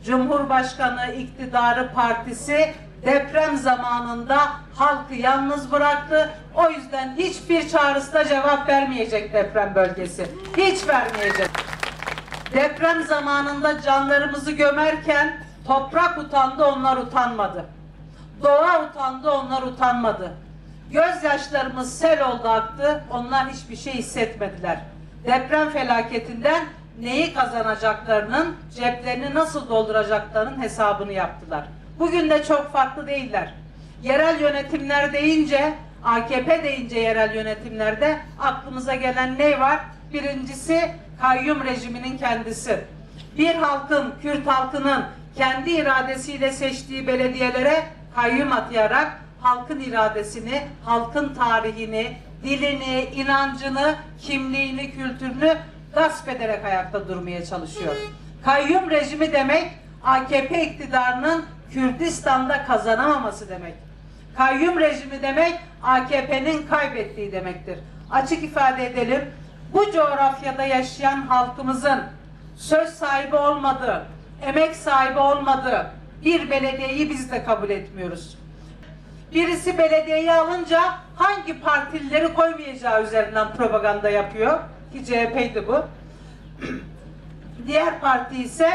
Cumhurbaşkanı, iktidarı, partisi deprem zamanında halkı yalnız bıraktı. O yüzden hiçbir çağrısına cevap vermeyecek deprem bölgesi. Hiç vermeyecek. Deprem zamanında canlarımızı gömerken toprak utandı, onlar utanmadı. Doğa utandı, onlar utanmadı. Gözyaşlarımız sel oldu aktı, onlar hiçbir şey hissetmediler. Deprem felaketinden neyi kazanacaklarının, ceplerini nasıl dolduracaklarının hesabını yaptılar. Bugün de çok farklı değiller. Yerel yönetimler deyince, AKP deyince yerel yönetimlerde aklımıza gelen ne var? Birincisi kayyum rejiminin kendisi. Bir halkın, Kürt halkının kendi iradesiyle seçtiği belediyelere kayyum atayarak halkın iradesini, halkın tarihini, dilini, inancını, kimliğini, kültürünü gasp ederek ayakta durmaya çalışıyor. Kayyum rejimi demek AKP iktidarının Kürdistan'da kazanamaması demek. Kayyum rejimi demek AKP'nin kaybettiği demektir. Açık ifade edelim. Bu coğrafyada yaşayan halkımızın söz sahibi olmadığı, emek sahibi olmadığı bir belediyeyi biz de kabul etmiyoruz. Birisi belediyeyi alınca hangi partilileri koymayacağı üzerinden propaganda yapıyor ki CHP'ydi bu. Diğer parti ise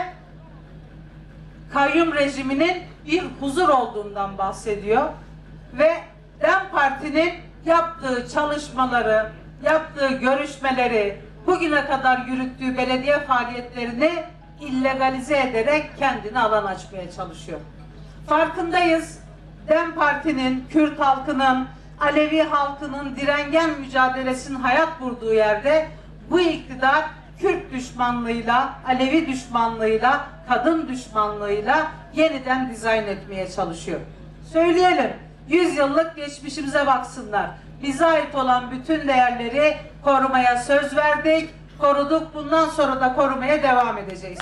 kayyum rejiminin bir huzur olduğundan bahsediyor ve DEM Parti'nin yaptığı çalışmaları, yaptığı görüşmeleri, bugüne kadar yürüttüğü belediye faaliyetlerini illegalize ederek kendine alan açmaya çalışıyor. Farkındayız. DEM Parti'nin, Kürt halkının, Alevi halkının direngen mücadelesinin hayat vurduğu yerde bu iktidar Kürt düşmanlığıyla, Alevi düşmanlığıyla, kadın düşmanlığıyla yeniden dizayn etmeye çalışıyor. Söyleyelim, 100 yıllık geçmişimize baksınlar. Bize ait olan bütün değerleri korumaya söz verdik, koruduk, bundan sonra da korumaya devam edeceğiz.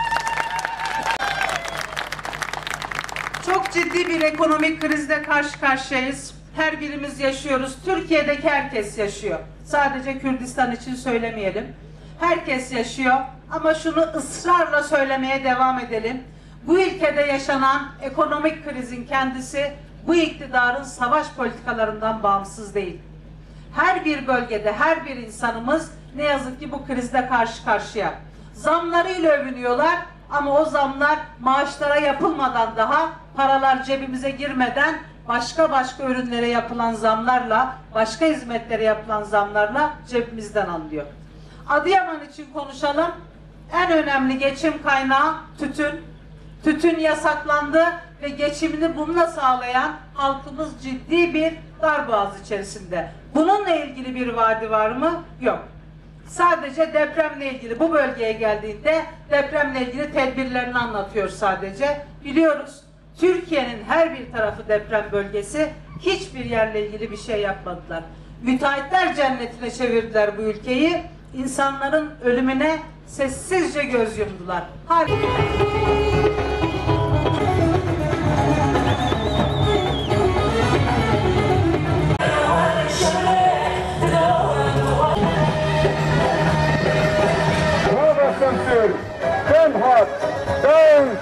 Çok ciddi bir ekonomik krizle karşı karşıyayız. Her birimiz yaşıyoruz. Türkiye'deki herkes yaşıyor. Sadece Kürdistan için söylemeyelim. Herkes yaşıyor ama şunu ısrarla söylemeye devam edelim. Bu ülkede yaşanan ekonomik krizin kendisi bu iktidarın savaş politikalarından bağımsız değil. Her bir bölgede her bir insanımız ne yazık ki bu krizle karşı karşıya. Zamlarıyla övünüyorlar ama o zamlar maaşlara yapılmadan daha paralar cebimize girmeden başka ürünlere yapılan zamlarla, başka hizmetlere yapılan zamlarla cebimizden alınıyor. Adıyaman için konuşalım. En önemli geçim kaynağı tütün. Tütün yasaklandı ve geçimini bununla sağlayan halkımız ciddi bir darboğaz içerisinde. Bununla ilgili bir vaadi var mı? Yok. Sadece depremle ilgili bu bölgeye geldiğinde depremle ilgili tedbirlerini anlatıyor sadece. Biliyoruz Türkiye'nin her bir tarafı deprem bölgesi, hiçbir yerle ilgili bir şey yapmadılar. Müteahhitler cennetine çevirdiler bu ülkeyi. İnsanların ölümüne sessizce göz yumdular.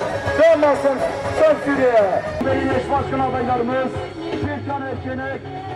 Sayın Eş Başkan adaylarımız Türkan Erkenek,